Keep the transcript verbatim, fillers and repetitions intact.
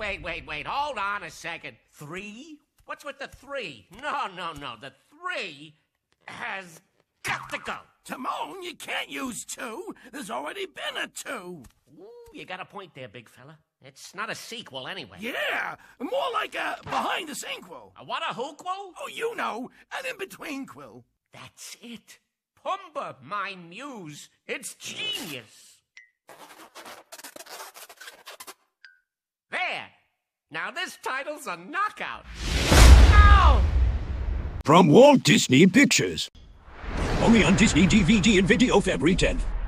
wait, wait, wait. Hold on a second. Three? What's with the three? No, no, no. The three has got to go. Timon, you can't use two. There's already been a two. Ooh, you got a point there, big fella. It's not a sequel anyway. Yeah, more like a behind-the-sequel. A what, a whoquel? Oh, you know, an in-between-quill. That's it. Pumbaa, my muse. It's genius. There. Now this title's a knockout. No! From Walt Disney Pictures. Only on Disney D V D and video February tenth.